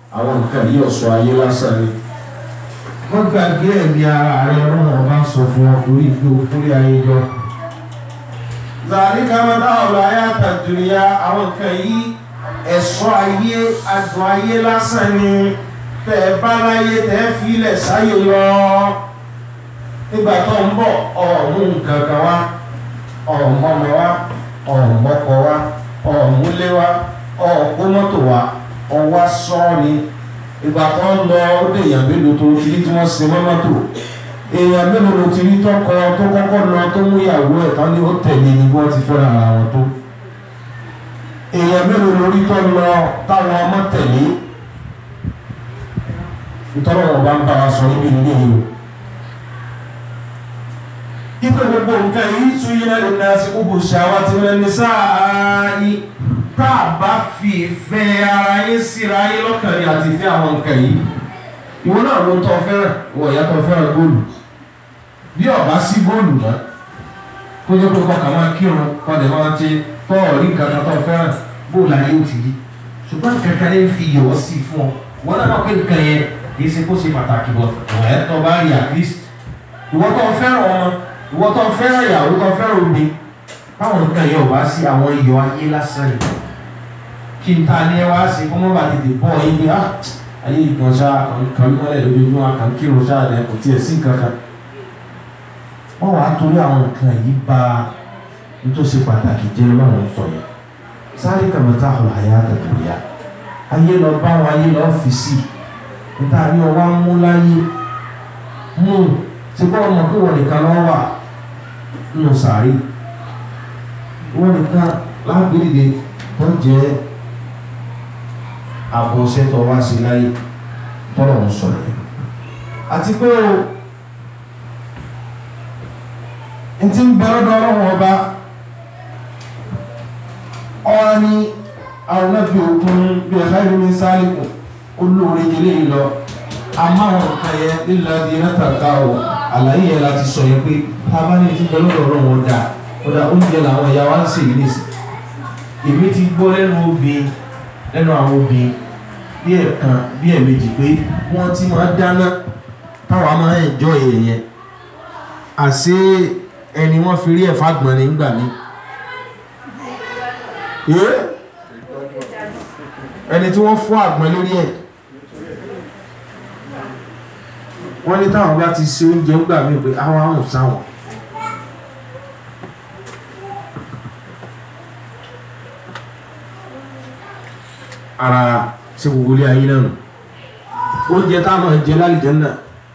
àwọn nǹkan yìí ọ̀ṣọ́ ayé lásán ni wọ́n gbàgbé ẹ̀mí ara rẹ̀ ọlọ́run ọba sọ fún ọ lórí ìgbé òkúlé ayé jọ zàlíkà mata'ul hayatid dunya àwọn nǹkan yìí ẹ̀ṣọ́ ayé adùn ayé lásán ni tẹ́ bá láyé tẹ́ fi ilẹ̀ sáyé lọ nígbà tó ń bọ̀ ọ̀mú nǹkan kan wá ọ̀mọ́mọ wá ọ̀mọ́kọ wá ọ̀múlé wá ọ̀kó mọ́tò wá ọwá sọ́ọ̀ni ìgbà tó ń lọ ó dé èèyàn mélòó tó ti rí tí wọ́n ṣe mọ́tò èèyàn mélòó ló ti rí tọkọ tó kọ́kọ́ lọ tó mú ìyàwó ẹ̀ tán ní ó tẹ̀lé ní bí wọ́n ti fẹ́ràn ara wọn tó èèyàn mélòó lórí tó lọ táwọn ọmọ tẹ̀lé nítorí wọn bá ń bá wa sọ níbi ilé yìí o ipe gbogbo nǹkan yìí tún yín lẹ́nu náà sí gbogbo ṣàwátì lẹ́nu sáà yìí tá a bá fi ìfẹ́ ara yín síra yín lọ́kàn ní àti ìfẹ́ àwọn nǹkan yìí ìwọ náà ló ń tọ́ fẹ́ràn ìwọ ìyá tó fẹ́ràn góòlù bí ọba sí góòlù náà kó jẹ́ pé kọkàn máa kírun kọ́dẹ̀ máa ti tọ́ ọ̀rí nǹkan kan tó fẹ́ràn góòlù ayé ò ti rí ṣùgbọ́n kankan ní fi yọ̀ sí fún ọ wọn náà pé nǹkan yẹn kì í ṣe kó ṣe pàtàkì bọ̀ ẹ̀ tó bá rí at least ìwọ tó fẹ́ràn ọmọ ìwọ tó fẹ́ràn ìyàwó tó fẹ́ràn òbí báwọn nǹkan yẹn ò bá sí àwọn iyọ̀ ayé lásán yìí kí n ta ní ẹ wá sí kó mọ́ bá tètè bọ́ yín bí ayé ìgbọ̀n ṣá kan mọ́lẹ̀ lójoojúmọ́ kan kírun ṣáà lẹ́ kò tiẹ̀ sí kankan wọ́n wàá torí àwọn nǹkan yìí bá nítòsí pàtàkì jẹ́ lọ́wọ́ sọ yẹn sáré kàmọ́tà ọ̀rọ̀ àyà àtàkùnrin ayé lọ bá wọn ayé lọ fi sí níta ní ọwọ́ mú láyé mú ti bọ́ ọmọ pé wọ́n nìkan lọ́ wà nínú sàárè wọ́n nìkan lágbèrè tó jẹ́ àbọ̀ṣẹ́ tó wá sí láyé tọ́lọ̀ ń sọ̀rọ̀ àti pé o n ti ń bẹ̀rẹ̀ dọ́rọ̀ ọba ọ̀rọ̀ ni àwọn náà bí òkun bí ẹ̀ka ìlú ní sáàlìkù olóore ilé ìlọ amáwọn nǹkan yẹn lílọ di mẹ́tàkà o àlàyé yẹn láti sọ yẹn pé tábà ní ti bẹ̀rẹ̀ dọ́rọ̀ wọn dà kódà oúnjẹ làwọn ìyá wa ń sè ní ìsìn èmi ti gbọ́ lẹ́nu àwọn obìnrin bí ẹ̀kan bí ẹ̀mejì pé wọ́n ti máa dáná táwa máa ń jọ èèyàn àṣé ẹni wọ́n fi rí ẹ̀fà gbọ̀n nígbà mi ẹni tí wọ́n fọ́ àgbọ̀n lórí ẹ̀ wọ́n ní táwọn bá ti ṣe oúnjẹ ń gbà mí pé àwọn àwọn sáwọn ara ṣe gbogbo ilé ayé náà oúnjẹ táwọn jẹ lálìjẹ náà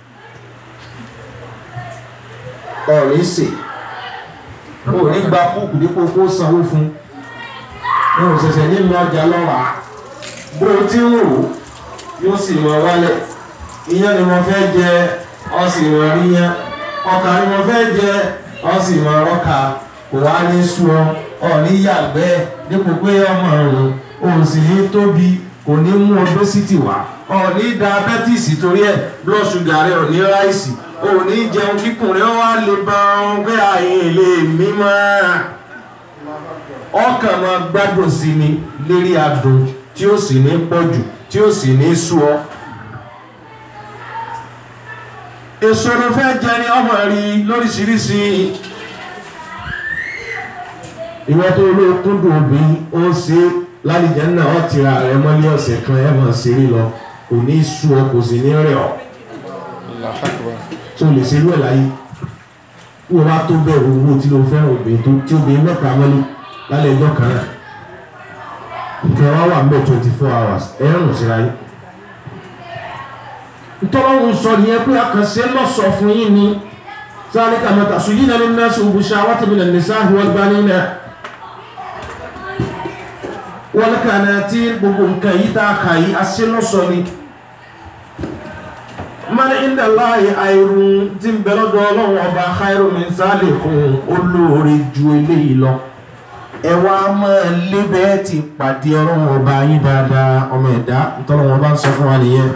ọ̀rẹ́ sè ó ní gba kúkù dípò kó sanwó fún ní òṣèṣẹ́ nínú ọjà lọ́wọ́ bó tí ń rò yóò sì mọ wálẹ̀ iyán ni wọ́n fẹ́ jẹ ọ sì mọ ríyán ọkà ni wọ́n fẹ́ jẹ ọ sì mọ rọ́kà kò wá ní sú ọ ní yàgbẹ́ dípò pé ọmọ rò ó sì ní tóbi kò ní mú obesity wá ọ ní diabetes torí ẹ̀ blood sugar rẹ̀ ò ní ráìsì ò ní jẹun kíkùn rẹ̀ wá lè bá wọn pé àyìn lè mímọ́ ọkàn máa gbádùn sí ni lérí adùn tí ó sì ní pọ̀jù tí ó sì ní sú ọ èso ló fẹ́ jẹ ní ọmọ rí lóríṣiríṣi ìwọ́n tó ló kúndùn òbí ó ṣe lálìjẹ́ náà ó tira rẹ̀ mọ́lé ọ̀sẹ̀ kan ẹ̀ máa ṣeré lọ kò ní sú ọ kò sì ní rẹ̀ ọ́ tó lè ṣe lú ẹ̀ láyé wọ́n bá tó bẹ̀rù owó tí ló fẹ́ràn obìnrin tó tí obìnrin mẹ́ta mọ́lé lálẹ́ ẹjọ́ kan náà nǹkan wá wà mẹ́ 24 hours ẹ̀rùn síra yìí ntọ́lọ́hún sọ nìyẹn pé àkànṣe lọ́sọ̀ fún yín ni sáré kàmọ́tà sùn yín náà ní nẹ́ẹ̀sì òbúṣà wátìmílẹ̀ nìsáàhì wọ́n gbá ní náà wọ́n kà náà tí gbogbo nǹkan yìí tá a kà yìí àṣẹ lọ́sọ̀ ni mani inda láàyè àìrùn tí ń bẹ̀rẹ̀ dọ́ ọlọ́run ọba khairu min salikun olóore ju eléyìí lọ ẹ wá máa lé bẹ́ẹ̀ ti pàdé ọlọ́run ọba yín dáadáa ọmọ ẹ̀dá ntọ́lọ́run ọba ń sọ fún wa nìyẹn.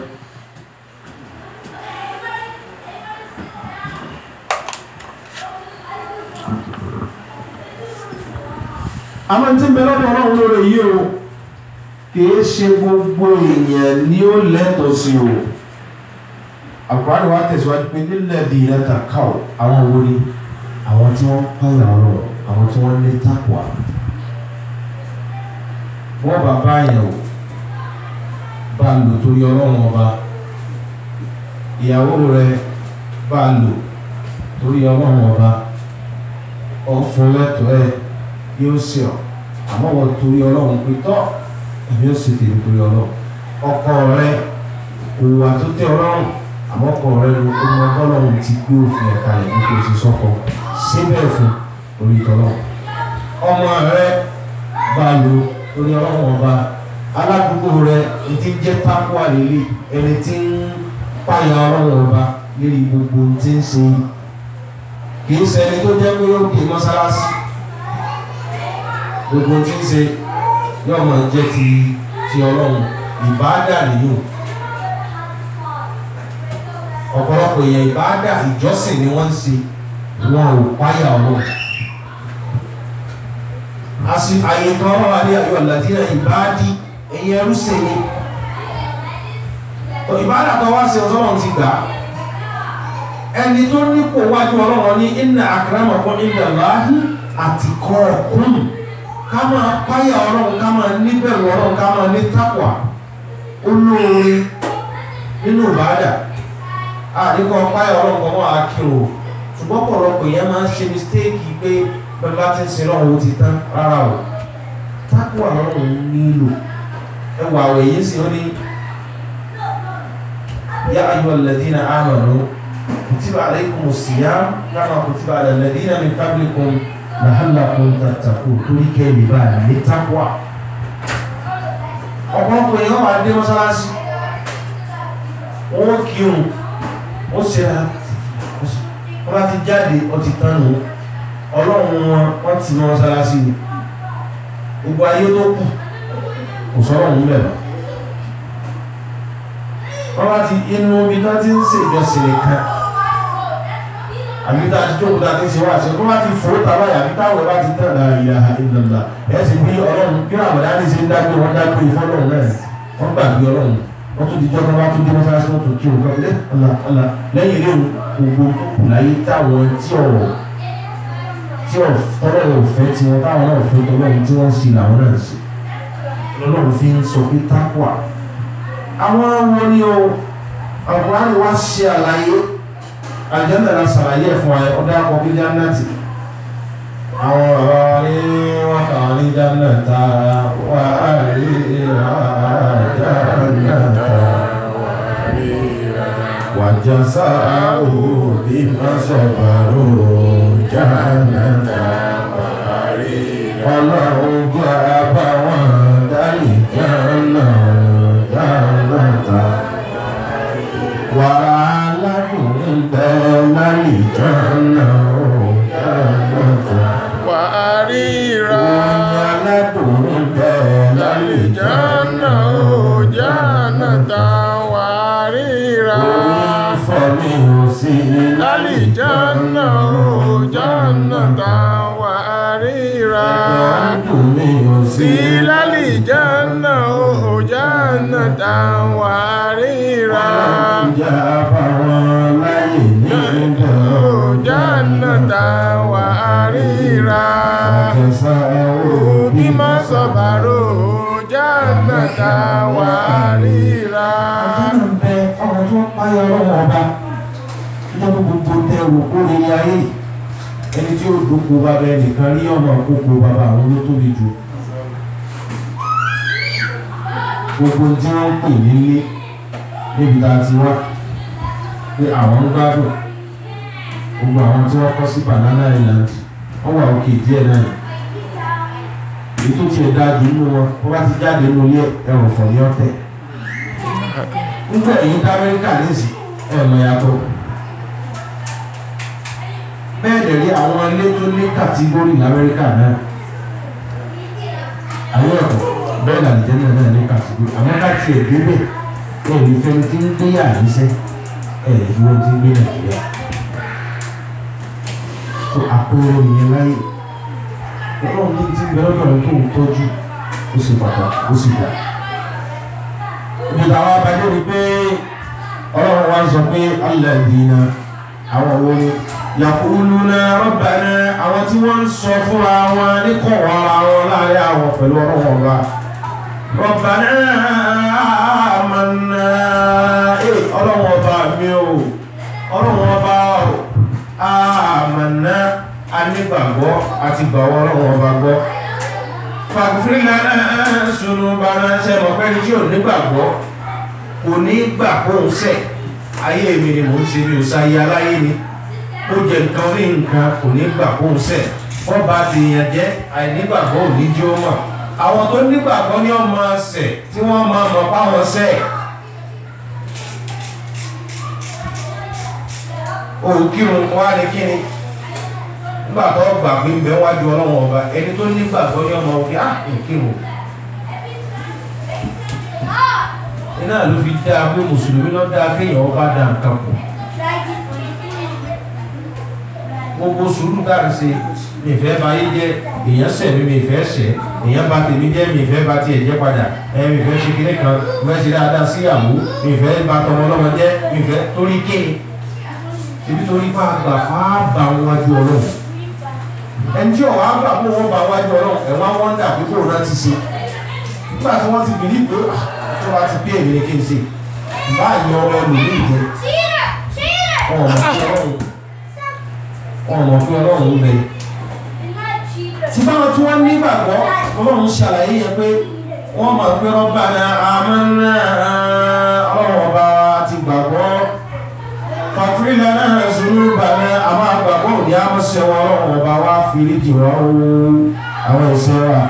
àmọ́ tí ń bẹ̀rẹ̀ dọ́ ọlọ́run lóore yìí o kìí ṣe gbogbo èèyàn ni ó lẹ́tọ̀ọ́ sí o. Àkùránì wa tẹ̀síwájú pé lilladhina taqaw àwọn wo ni àwọn tí wọ́n páyà ọ̀rọ̀ àwọn tí wọ́n ní taqwa. Wọ́n bàbá yẹn o bá lò torí Ọlọ́run ọba, ìyàwó rẹ bá lò torí Ọlọ́run ọba, ọ̀fun lẹ́tọ̀ọ́ ẹ yóò ṣe ọ́ àmọ́ wọ́n torí Ọlọ́run pé tọ́ èmi ó sì tèmi torí Ọlọ́run. Ọkọ rẹ òwà tó tẹ́ Ọlọ́run àmọ́ ọkọ rẹ ló kó mọ Ọlọ́run ti gbé òfin ẹ̀ka rẹ̀ nípa oṣù sọ́kọ síbẹ̀ fún orí tọ́lọ́run. Ọmọ rẹ bá lò torí Ọlọ́run ọba, aládùúgbò rẹ ti jẹ́ tápúà lélẹ̀ ẹni tí ń páyà Ọlọ́run ọba lérí gbogbo tí ń ṣe kìí ṣẹni tó jẹ́ pé yóò gbé mọ́sálásí gbogbo tí ń ṣe yóò máa jẹ́ ti Ọlọ́run ìbáàdà nìyó. Ọ̀pọ̀lọpọ̀ èèyàn ìbáàdà ìjọsìn ni wọ́n ń ṣe wọn ò páyà Ọlọ́run. Àyè kan wọ́n wà ní ayọ̀ àlàdínà ìbáàdì ẹ̀yìn ẹrú sí ni ìbáàdà tó wá sí Ọlọ́run ti gbà ẹni tó nípò wájú Ọlọ́run ní inna akramakum indallahi atqakum. Ká máa páyà Ọlọ́run, ká máa níbẹ̀rù Ọlọ́run, ká máa ní taqwa olóore nínú ìbáàdà. Àdíkọ́ páyà Ọlọ́run kan wọ́n á kírun ṣùgbọ́n pọ̀lọpọ̀ èèyàn máa ń ṣe mistake pé bẹ́ẹ̀ bá ti ń sin lọ́wọ́ ó ti tán rárá o. Taqwa Ọlọ́run nílò ẹwà àwẹ̀ yìí sí ó ní ya ayyuhal ladhina amanu kutiba alaykumus siyam kama kutiba alal ladhina min qablikum la'allakum tattaqun torí kẹ́lì bá ní taqwa. Ọ̀pọ̀lọpọ̀ èèyàn wà dé mọ́sálásí wọ́n kírun ó ṣe wọ́n bá ti jáde ó ti tán nù Ọlọ́run wọ́n ti mọ́sálásí ni gbogbo ayé tó kù kò sọ́rọ̀ ń bẹ̀rẹ̀. Wọ́n bá ti inú bí tán ti ń ṣe ìjọsìn nìkan àbíta àti jókòó tàbí ṣe wá ṣe wọ́n bá ti fòó tàbá àbí táwọn bá ti tàn láàrin ilaha illallah ẹ̀sìn bí Ọlọ́run bí àmàdá ní ṣe ń dágbé wọn dágbé ìfọ́lọ́run náà wọ́n gbàgbé Ọlọ́run wọ́n tún di jọ́gbọ́n bá tún dé mọ́sálásí wọ́n tún kí òun kọ́kílẹ̀ ọ̀là lẹ́yìn ilé gbogbo tó kù láyé táwọn tí Ọlọ́run òfẹ́ tí wọ́n táwọn náà fẹ́ tọ́lọ́run tí wọ́n ń ṣe làwọn náà ṣe Ọlọ́run fi ń sọ pé taqwa. Àwọn wọn ni o Al-Qur'ani wá ṣe àlàyé àjẹ́ndà la ṣàlàyé ẹ̀fún ayẹ ọdá akọ̀bí jannati. Àwọn ọ̀rọ̀ ní wọ́n kà ní jannata wà rí jannata wà jasa'u bima sabaru jannata Ọlọ́run jẹ́ àbáwọn dálì jẹ́nà jẹ́nàta wàrà aládùn bẹ́ lálì jẹ́nà jẹ́nàta wàríra aládùn bẹ́ lálì jẹ́nà jẹ́nàta wàríra fọ́mí ò sí lálì jẹ́nà jẹ́nàta wàríra sí lálì jẹ́nà jẹ́nàta wàríra jẹ́nàta wàríra bima sabaru jẹ́nàta wàríra. Ọmọ tó páyọ Ọlọ́run ọba ìjọba gbogbo tẹrù kó lè ayé ẹni tí ó dókò bàbá ẹnìkan rí ọmọ àkókò bàbá àwọn ló tóbi jù. Gbogbo tí wọ́n ń pè nílé níbi tá a ti wá pé àwọn ń gbádùn gbogbo àwọn tí wọ́n kọ́ sí Banana Island wọ́n wà òkè díẹ̀ náà èyí tó tiẹ̀ dájú nínú wọn wọ́n bá ti jáde nínú ilé ẹ̀rọ fọ̀ ní ọ̀tẹ̀. Nígbà èyí dá Amẹ́ríkà nísì ẹ̀mọ̀ yàtọ̀ bẹ́ẹ̀ dẹ̀ rí àwọn ilé tó ní kàtígórì ní Amẹ́ríkà náà àwọn ẹ̀kọ́ bẹ́ẹ̀ làlìjẹ́ náà ní kàtígórì àwọn káàtì ẹ̀gbẹ́bẹ̀ ẹ̀rí fẹ́ni tí ń gbé àyíṣẹ́ ẹ̀rí wọ́n ti ń gbé Nàìjíríà tó àpẹẹrẹ ìyẹn láyé Ọlọ́run ní ti bẹ̀rẹ̀ lọ́dọ̀ tó ń tọ́jú ó sì pàtàkì ó sì dá nígbà wá bá dé ni pé ọlọ́run wá sọ pé alladhina àwọn wo ni yaquluna rabbana àwọn tí wọ́n ń sọ fúnra wọn ní kọ̀wọ́ ara wọn láàrin àwọn pẹ̀lú ọlọ́run ọba rabbana amanna ọlọ́run ọba mi o ọlọ́run ọba amanna anígbàgbọ́ àti gbàwọ́ ọlọ́run ọba gbọ́ faghfir lana dhunubana ṣe mọ̀ pé ní tí ò nígbàgbọ́ kò ní gbà kó ń sẹ̀ ayé mi ni mò ń ṣe mi ò sáyé aláyé ni ó jẹ nǹkan ní nǹkan kò ní gbà kó ń sẹ̀ wọ́n bá ti yàn jẹ́ àìnígbàgbọ́ ò ní jí ó mọ̀ àwọn tó nígbàgbọ́ ní ọmọ sẹ̀ tí wọ́n máa mọ̀ páwọn sẹ̀ òkírun wá ní kíni nígbà tó gbà pé ń bẹ wájú ọlọ́wọ́n ọba ẹni tó nígbàgbọ́ ní ọmọ òkè òkírun iná ló fi dáa pé mùsùlùmí lọ dáa kéèyàn ọba dá nǹkan pọ̀ gbogbo sùúrù káàkiri ṣe mi fẹ́ bá yé jẹ́ èèyàn ṣẹ̀ mi fẹ́ ṣẹ̀ èèyàn bá tèmi jẹ́ mi fẹ́ bá tiẹ̀ jẹ́ padà mi fẹ́ ṣe kíní kan mi fẹ́ ṣe dáadáa sí ìyàwó mi fẹ́ bá tọmọ ọlọ́mọ jẹ́ mi fẹ́ torí kíni ibi torí bá gbà fá bá wọn wájú ọlọ́run ẹni tí ọ̀wá gbà fún wọn bá wájú ọlọ́run ẹ̀wọ̀n wọn dà pé kóòrò náà ti ṣe nígbà tí wọ́n ti bìlí pé tó bá ti bí èmi ní kí n ṣe báyìí ọmọ ẹlòmí ìjẹ ọmọ pé ọlọ́run ń bẹ tí báwọn tí wọ́n nígbàgbọ́ ọlọ́run ṣàlàyé yẹn pé wọ́n mọ̀ pé Rabbana amanna ọlọ́run ọba ti gbàgbọ́ faghfir lana dhunubana àwọn àgbàgbọ́ òní àmọ́sẹ̀ wọn ọlọ́run ọba wá fìríjì wọ́n àwọn ẹ̀ṣẹ̀ wa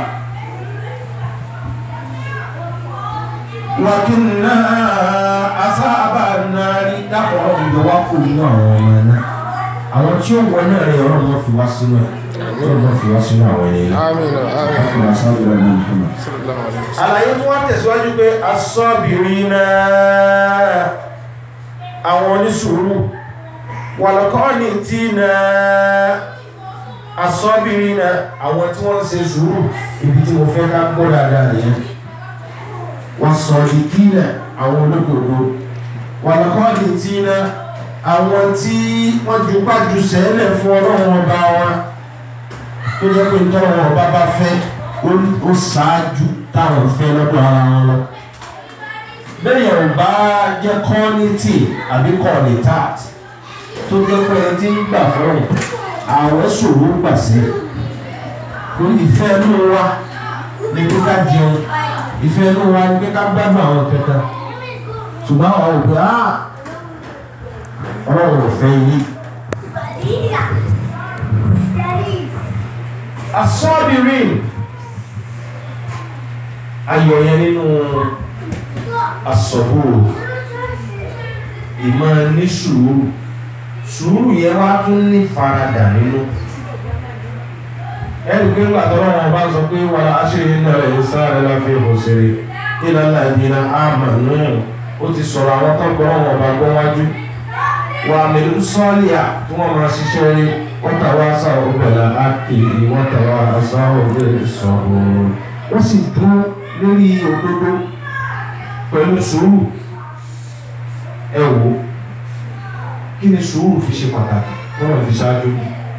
wàkínà asáàbà náà rí dápọ̀ ìjọwá kò nínú àwọn ọmọ náà àwọn tí ó wọ náà rí ọ̀rọ̀ wọn fi wá sínú ẹ̀ ọ̀rọ̀ fi wá sínú àwọn ènìyàn àlàyé tó wá tẹ̀síwájú pé as-sabirina àwọn onísùúrù wal-qanitina as-sabirina àwọn tí wọ́n ń ṣe sùúrù ibi tí mo fẹ́ ká gbọ́ dáadáa nìyẹn wọ́n sọ ìdílé àwọn olókòdó wal-qanitina àwọn tí wọ́n ju pàjù sẹ́lẹ̀ fún ọlọ́run ọba wọn tó jẹ́ pé tọ́lọ́run ọba bá fẹ́ ó ṣáájú táwọn fẹ́ lọ́dọ̀ ara wọn lọ bẹ́ẹ̀ ò bá jẹ́ kọ́nítì àbí kọ́nítàt tó jẹ́ pé ẹni tí ń gbà fọ́rùn àwọn ṣòro gbàṣẹ́ lórí ìfẹ́ inú wa ní pé ká jẹun ìfẹ́ inú wa ní pé ká gbádùn àwọn kẹta ṣùgbọ́n àwọn òbí ọlọ́run ò fẹ́ yí. As-sabirin ayọ̀ yẹn nínú as-sabur ìmọ̀ ní sùúrù yẹn wá tún ní faradà nínú ẹni pé ńgbà tọ́lọ́ wọn bá sọ pé wàlá aṣèré náà rẹ̀ sáré láfi ìhòsèré ìlànà ìdínà àmàlú ó ti sọ̀rọ̀ àwọn tó gbọ́ wọn bá gbọ́ wájú wà mẹ́lú sọ́ọ̀lìyà tí wọ́n máa ṣiṣẹ́ rí wọ́n tàwa sáà ọ̀bẹ̀là ákìlì wọ́n tàwa sáà ọ̀bẹ̀lẹ̀ sọ̀rọ̀ wọ́n sì dúró lórí òdodo pẹ̀lú sùúrù ẹ wò kí ni sùúrù fi ṣe pàtàkì wọ́n fi ṣáájú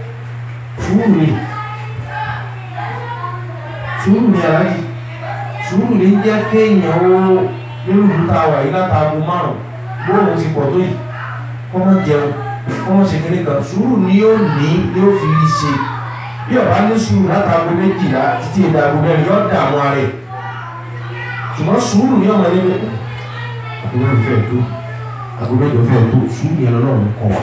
sùúrù ni aláyé sùúrù ní jẹ́ kéèyàn ó nínú ìlúta wà yìí látàgbò márùn bóòrùn ti pọ̀ tó yìí kọ́mọ jẹun kọ́mọ ṣe kéré kan sùúrù ni ó fi rí ṣe bí ọ̀bá ní sùúrù látàgbò 12 títí ìdàgbò mẹ́rin yóò dààmú ara rẹ̀ ṣùgbọ́n sùúrù ní ọmọ ilé àgbẹ̀mẹ́jọ fẹ́ tó sùúrù yẹn lọ́rùn kọ́ wa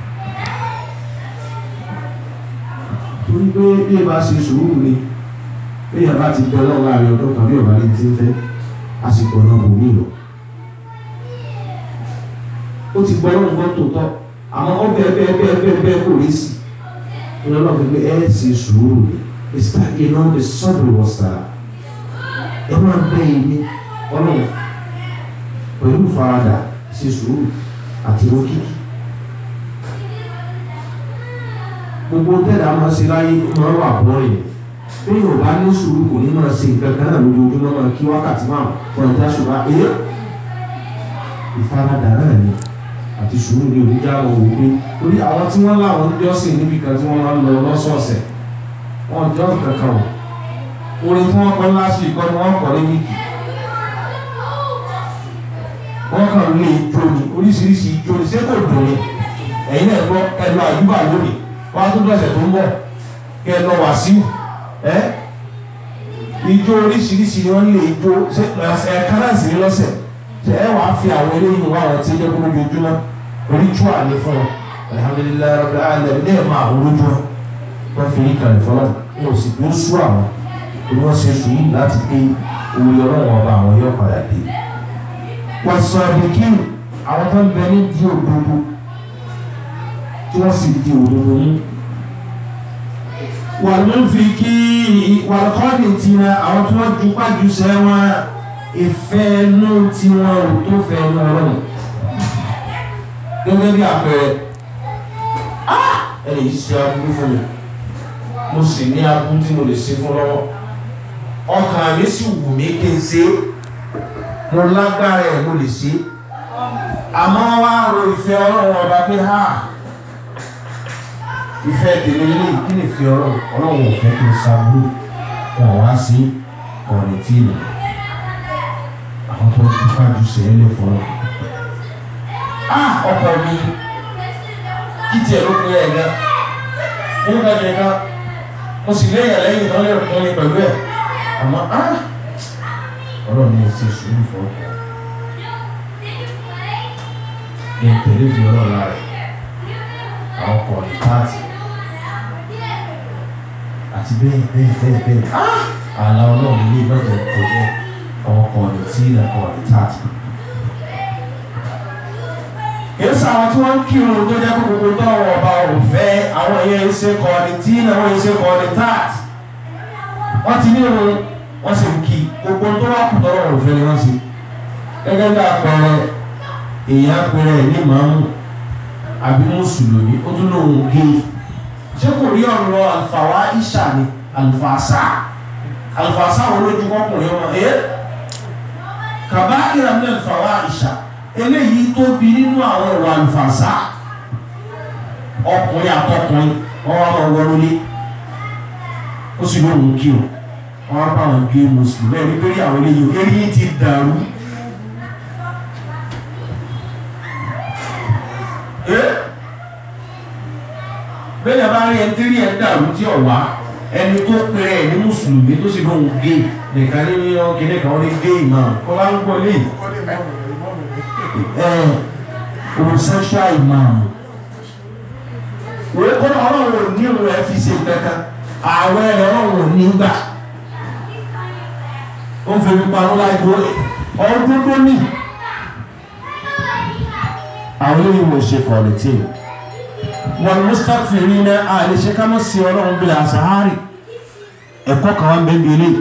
torí pé bí ẹ bá ṣe sùúrù ni bí ẹ bá ti bẹ lọ́wọ́ láàrin ọdún kan bí ọ̀bá ní ti ń fẹ́ àsìkò náà kò ní lọ ó ti gbọ́ lọ́rùn gbọ́ tòótọ́ àmọ́ ó bẹ́ẹ̀ kò rí sí ìrọ̀lọ́ fi pé ẹ ṣe sùúrù ìsìtàgé náà lè sọ́dọ̀ wọ̀sà ẹ máa bẹ́ ilé ọlọ́run pẹ̀lú faradà ṣe sùúrù àti òkìkí gbogbo tẹ́lẹ̀ a máa ṣe láyé máa wà bọ́ọ̀rìn bí yóò bá ní sùúrù kò ní máa ṣe nǹkan kan náà lójoojúmọ́ máa kí wákàtí máa wọ́n ìjà ṣùgbọ́n ìfaradà náà ni àti sùúrù ní oníjà wọn wò pé torí àwọn tí wọ́n láwọn ń jọ́sìn níbi kan tí wọ́n máa ń lọ lọ́sọ̀ọ̀sẹ̀ wọ́n jọ́ kankan wò orin tí wọ́n kọ́ lásìkò ìkọ́ ni wọ́n kọ́ ní wíìkì wọ́n kàn lé ijó ni oríṣiríṣi ijó ni ṣé kò dùn ni ẹ̀yin náà gbọ́ ẹ̀lú àyùbá lónìí wọ́n á tó dọ̀sẹ̀ tó ń bọ̀ kẹ́ ẹ lọ Wàsíù ijó oríṣiríṣi ni wọ́n lé ijó ẹ̀ka náà sì ní lọ́sẹ̀ ṣe ẹ wàá fi àwọn eléyìí wá àwọn tí ó jẹ́ kó lójoojúmọ́ ritual ni fún wọn alhamdulilayi rabbil alamin ní ẹ̀ máa wọ́n lójúmọ́ wọ́n fi ní kàlẹ́ fọlọ́ wọn ò sì tó sú àwọn wọ́n ṣe sùúrù láti pé orí ọlọ́wọ́n ọba àwọn yóò padà dé wọ́n sọ àdìkí àwọn tó ń bẹ ní di òdodo tí wọ́n sì di òdodo mú wà ló ń fi kí wàlúkọ́ọ̀dì tìǹà àwọn tí wọ́n ju pájú sẹ́wọ̀n ìfẹ́ inú tí wọ́n ò tó fẹ́ inú ọlọ́run gẹ́gẹ́ bí àpẹẹrẹ ẹni yìí ṣe aburú fún mi mo sì ní aburú tí mo lè ṣe fún lọ́wọ́ ọkàn mi sì wù mí kí n ṣe mo lágbára ẹ̀ mo lè ṣe àmọ́ wá ro ìfẹ́ ọlọ́run ọba pé ìfẹ́ tèmi lè kí ni ìfẹ́ ọlọ́run ò fẹ́ kí n ṣàbúrò wọn wá sí ọ̀rẹ́ tí ìlú àwọn tó ń fàájú sẹ́yìn fọ́nà ọkọ̀ mi kí tiẹ̀ ló pín ẹ̀ gan nígbà yẹn kan mo sì lẹ́yìn tó lè rìn ní pẹ̀lú ẹ̀ àmọ́ ọlọ́run ní ṣe sùúrù fún ọkọ̀ ẹ̀ tẹ̀lé fi ọlọ́run lára àwọn ọkọ̀ ní páàtì àti bẹ́ẹ̀ àlà ọlọ́run ní ìbàjẹ́ ìkọjẹ́ àwọn ọkọ̀ ní tí ìlẹ̀kọ̀ ní táàtì kìí sáwọn tí wọ́n ń kírun tó jẹ́ gbogbo tọ́wọ́ ọba òfẹ́ àwọn èèyàn iṣẹ́ kọ́ni tí àwọn iṣẹ́ kọ́ni táàtì wọ́n ti ní irun wọ́n sì ń kí gbogbo tó wá kù tọ́wọ́ òfẹ́ ni wọ́n sì gẹ́gẹ́ bí àpẹẹrẹ èèyàn àpẹẹrẹ ní màmú àbí mùsùlùmí ó tún lóun gé ṣé kò rí ọ̀rọ̀ àlùfàwá ìṣà ni àlùfàṣà wọn lójú ọkùnrin ọmọ kàbá ìrànlẹ́ àlùfàwá ìṣà eléyìí tóbi nínú àwọn ẹ̀rọ àlùfàṣà ọkùnrin àtọkùnrin wọn wá lọ wọ lólé ó sì lóun kí o wọn wá bá wọn gé mùsùlùmí ẹni pé àwọn eléyìí eléyìí ti dàrú bẹ́ẹ̀ bá rí ẹni tí rí ẹ dàrú tí ọ̀wá ẹni tó pèrè ẹ̀ ní mùsùlùmí tó sì lóun gé nìkan ní kíní kan ní gé ìmọ̀ kọ́ bá ń gbọ́ lé homosexual imam wọ́n kọ́ ọlọ́run ò ní ìwọ̀n ẹ̀ fi ṣe kankan ààwẹ̀ rẹ̀ ọlọ́run ò ní gbà ó ń fi mi parọ́ láìpẹ́ ọdún tó ní àwọn olóyìnbó ṣe kọ̀ọ̀lẹ́tì wọn mustakfirina àìlèṣe ká mọ́ sí ọlọ́run bí àṣàhárì ẹ̀kọ́ kan wá ń bẹ́ẹ̀ bí ilé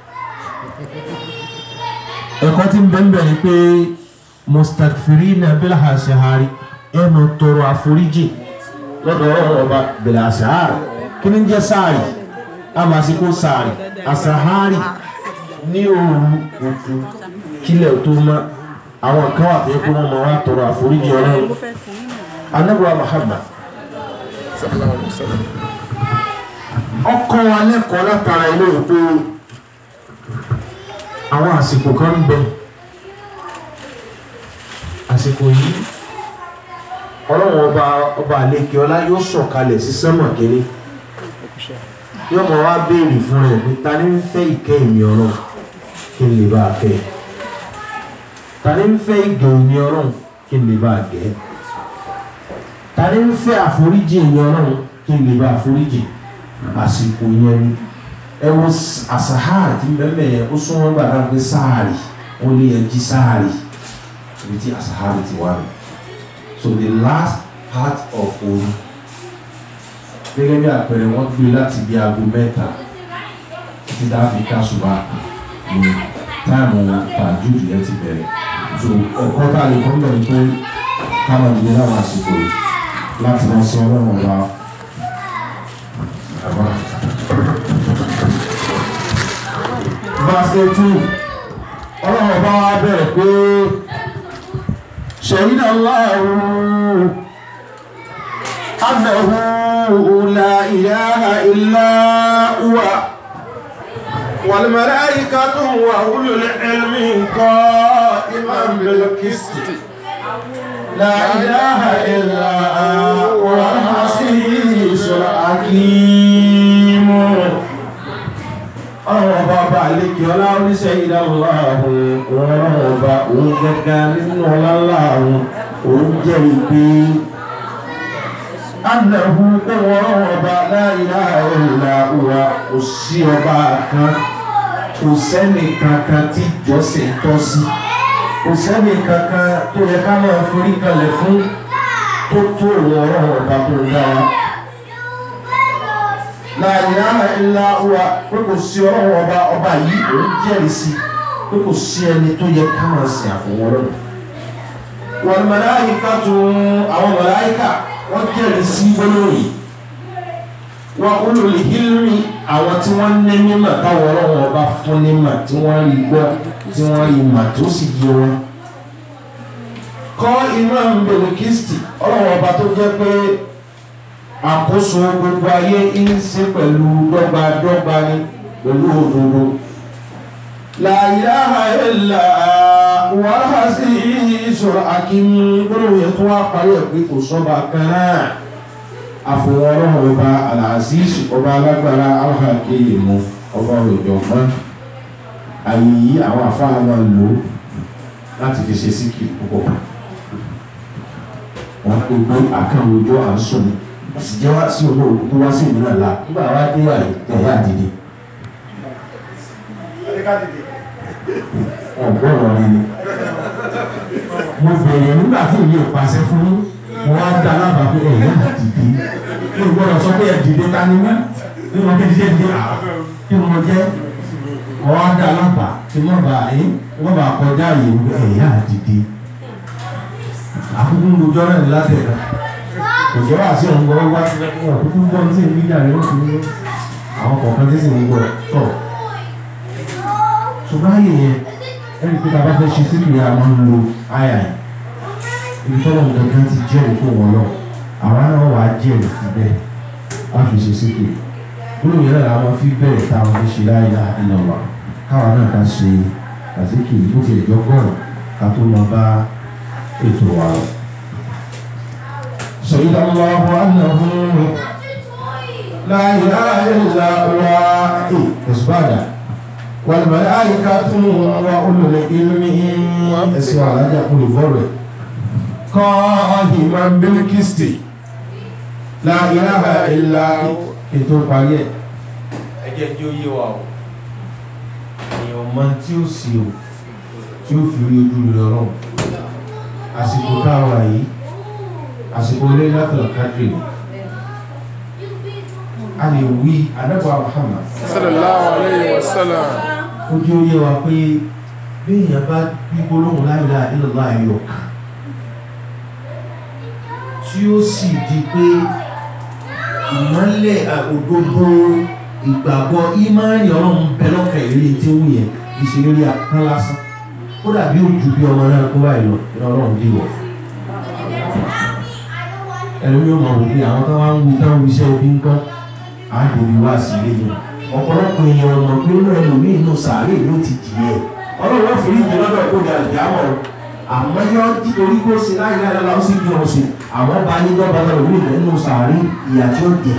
ẹ̀kọ́ tí ń bẹ́ẹ̀ ni pé mustakfirina bí àṣàhárì ẹnu tọrọ àforíjì lọ́dọ̀ ọlọ́run ọba bí àṣàhárì kí ni jẹ́ sáàrì àmàsíkò sáàrì àṣàhárì ní òru òtún kílẹ̀ tó mọ́ àwọn kan wà tẹ́ kó wọ́n mọ̀ wá tọrọ àforíjì ọlọ́run anábọ̀ Muhammad ọkọ̀ wa lẹ́kọ̀ọ́ látara ilé ìpé àwọn àsìkò kan ń bẹ àsìkò yìí ọlọ́run ọba àlekè ọlá yóò sọ̀kalẹ̀ sí sánmà kínní yóò mọ̀ wá béèrè fún rẹ̀ pé ta ni ń fẹ́ ìkẹ́ ìmì ọlọ́run kí n lè bá a kẹ́ ta ni ń fẹ́ ìgẹ̀ ìmì ọlọ́run kí n lè bá a gẹ̀ ta ni ń fẹ́ àforíjì ìmì ọlọ́run kí n lè bá àforíjì àsìkò yẹn ni ẹ wo àsàhárì tí bẹ́ẹ̀ yẹn ó súnmọ́ gbàdá pé sáàrì ó lé ẹjí sáàrì ibi tí àsàhárì ti wà ní so the last part of òru gẹ́gẹ́ bí àpẹẹrẹ wọ́n gbé láti bí aago mẹ́ta títí dáfíríkà ṣùgbọ́n ní táìmù tàjúdù yẹn ti bẹ̀rẹ̀ so ẹ̀kọ́ tá a lè kọ́ bẹ̀rẹ̀ pé káwọn ìdílé láwọn àsìkò yìí láti lọ sí ọlọ́run ọba àbá. Verse 2 ọlọ́run ọba wa bẹ̀rẹ̀ pé شهد الله أنه لا إله إلا هو والملائكة وأولو العلم قائما بالقسط لا إله إلا هو العزيز الحكيم. ọba àlekè ọlá oníṣẹ́ ìdáhùn ọba òun gẹ́gẹ́ nínú ọlá òun jẹ́ ìpè anahu ọba la ilaha illa huwa kò sí ọba kan kò sẹ́ni kankan tí jọ́sìn tọ́ sí kò sẹ́ni kankan tó yẹ ká máa forí kalẹ̀ fún tó tó ọba tó dára. La ilaha illa huwa pé kò sí ọba yìí òun jẹ́rìí sí pé kò sí ẹni tó yẹ ká máa sìn àfọwọ́ lọ́nà. Wal malaikatu àwọn màláíkà wọ́n jẹ́rìí sí gbólóyìn. Wa ulul ilmi àwọn tí wọ́n ní mímọ̀ táwọn ọlọ́wọ́ ọba fún nímọ̀ tí wọ́n rí gbọ́ tí wọ́n rí mà tó sì yé wọn. Qa'iman bil qisti ọlọ́wọ́ ọba tó jẹ́ pé àkóso gbogbo ayé ń ṣe pẹ̀lú dọ́gbadọ́gba ni pẹ̀lú òdodo. La ilaha illa huwal azizul hakim gbọ́dọ̀ yẹ tó wá parí ẹ̀ pé kò sọ́ba kan náà àfọwọ́rọ́ ọba al-aziz ọba alágbára al-hakim ọba òjọ̀gbọ́n. Àyè yìí àwọn àfáà máa lò láti fi ṣe síkì púpọ̀. Wọ́n pè pé àkànwòjọ́ à ń sùn ní sì jẹ́ wá sí ọmọ òkú wá sí ìmúná ńlá nígbà wá dé ẹ̀yà dìde ọ̀gbọ́rọ̀ rí ni mo bẹ̀rẹ̀ nígbà tí ìlú ìpàṣẹ fún mo wá dá lábàá pé ẹ̀yà dìde mo gbọ́dọ̀ sọ pé ẹ̀ dìde ta ni wọ́n ní wọn kí díẹ̀ díẹ̀ kí mo jẹ́ wọ́n wá dá lábàá tí wọ́n bá kọjá yìí ẹ̀yà dìde àkókò gbogbo ọ̀rẹ́ ní láti ẹ̀ka òjò wà sí ọ̀hún gbọ́ wá sí ẹ̀kọ́ àkókò gbọ́ ní sí ìgbìyà rẹ̀ wọ́n ti ní àwọn kọ̀ọ̀kan tí sì ń gbọ́ tọ̀ ṣùgbọ́n ayé yẹn ẹni pé tàbá fẹ́ ṣe síkìrì àwọn ń lo àyà yìí ibi tọ́lọ̀ nǹkan ti jẹ́rìí fún wọn lọ àwọn náà wà á jẹ́rìí síbẹ̀ wá fi ṣe síkìrì olóyè náà làwọn fi bẹ̀rẹ̀ táwọn fi ṣe láyé ìlọ̀wà káwọn náà ká ṣe àsìkìrì bó ti ẹ̀jọ́ gbọ́rọ̀ ká tó lọ bá ètò wa lọ. شهد الله أنه لا إله إلا هو إثباتا والملائكة وأولو العلم اسمع لك يقول فرق قائما بالقسط لا إله إلا هو ètò parí ẹ̀ ẹjẹ́ tí ó yé wa o èèyàn mọ tí ó sì o tí ó fi rí ojú rẹ̀ ọlọ́run àsìkò táwa yìí àsìkò ilé látọ̀lọ̀ kájì a lè wí adágbà Muhammad sallallahu alayhi wa sallam ojú ó yé wa pé bí èèyàn bá gbígbólóhùn la ilaha illallah ayọ̀ká tí ó sì di pé ìmọ́lẹ̀ òdodo ìgbàgbọ́ ìmánì ọlọ́run bẹ lọ́kàn ìrírí tí ó wù yẹn ìṣèlérí àpán lásán ó dàbí ojú bí ọmọ náà kó báyìí lọ ní ọlọ́run dìwọ̀ ẹ̀rọ yóò mọ̀ wípé àwọn tó wá ń wí táwọn iṣẹ́ ibi ń kọ́ àgbèrè wá sí ilé yìí ọ̀pọ̀lọpọ̀ èèyàn ọ̀nà pé ó ẹlòmíì inú sàárè ló ti jìyẹ ọlọ́run wọ́n fìrí ìjọ lọ́dọ̀ kó dà ìdámọ̀ àmọ́ yọ nítorí kó ṣe láì láì lọ́la ó sì bí wọn ṣe àwọn bá ní dọ́gba náà lórí ìlẹ̀ nínú sàárè ìyà tí ó jẹ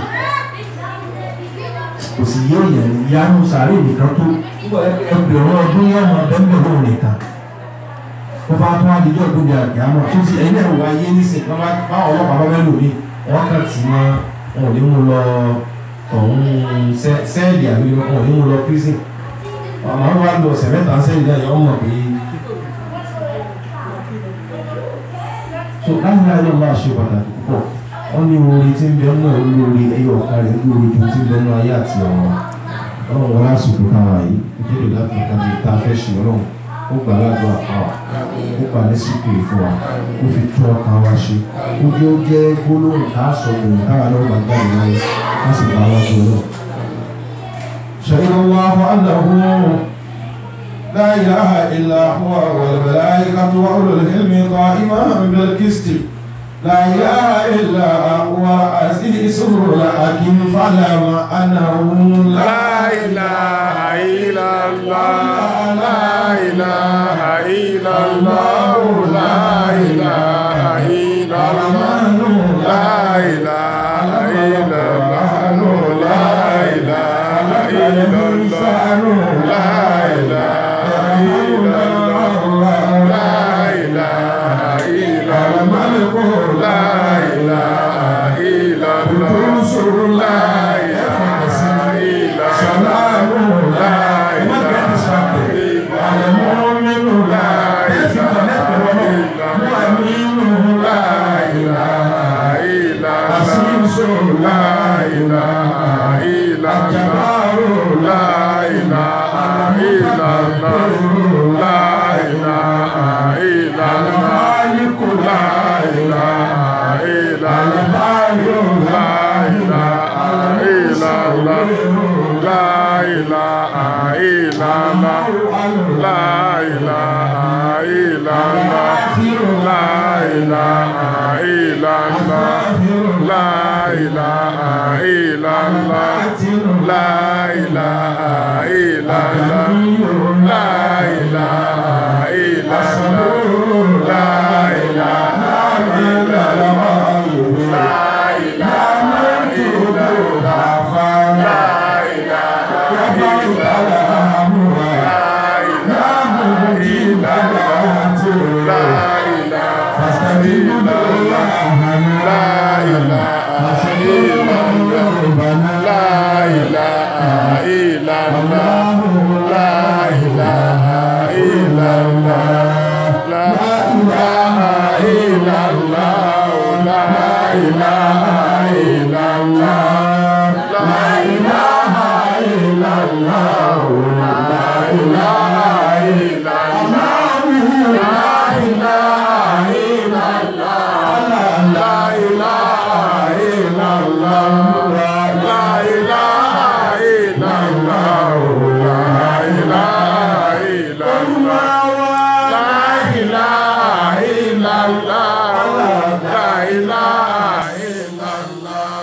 kò sì yé èèyàn ìyá nínú sàárè nìkan tó ẹgbẹ̀rún ọdún yẹn ọmọ bẹ́ẹ̀ lóhùn nìkan tó bá tún wá dídọ́ ìgbóni àgbàmọ̀ tó ti ẹ̀yìn ẹ̀rọ wáyé nísìn bá ọlọ́pàá bá mẹ́lò ní wọ́n kàn tí wọ́n ò ní mú lọ ọ̀hún sẹ́ẹ̀lì àbí wọn ò ní mú lọ prison àwọn wá lọ ọ̀sẹ̀ mẹ́ta sẹ́ẹ̀lì náà yọ mọ̀ pé so láti láyé máa ṣe pàtàkì púpọ̀ wọ́n ní orí tí ń bẹ náà olórí ẹyọ ọ̀ka rẹ̀ lórí ju tí ń bẹ náà ayé àti ọ̀rọ̀ ọlọ́run wọlé àsìkò káwa yìí ìkéde láti kájú tá a fẹ́ ṣe ọlọ́run ó gbà ládùn àpáwà ó gbà ní sípìlì fún wa ó fi tún ọkàn wa ṣe ó jẹ́ gbólóhùn tá a sọ òun káwa náà wà jáde láyé á sì bá wa jọ náà. شهد الله أنه لا إله إلا هو والملائكة وأولو العلم قائما بالقسط لا إله إلا هو العزيز الحكيم فاعلم أنه لا إله إلا الله لا إله إلا الله لا إله إلا الله لا إله إلا الله لا إله إلا الله لا إله إلا الله لا إله إلا الله لا إله إلا الله لا إله إلا الله لا إله إلا المؤمن لا إله إلا المؤمن لا إله إلا العزيز لا إله إلا الله لا إله إلا الله لا إله إلا المالك لا إله إلا المالك لا إله إلا الله لا إله إلا الله لا إله إلا الله لا إله إلا الله لا إله إلا الله لا إله إلا الله لا إله إلا الله لا إله إلا الله لا إله إلا الله لا إله إلا الله لا إله إلا الله لا إله إلا الله لا إله إلا الله لا إله إلا الله لا إله إلا الله لا إله إلا الله لا إله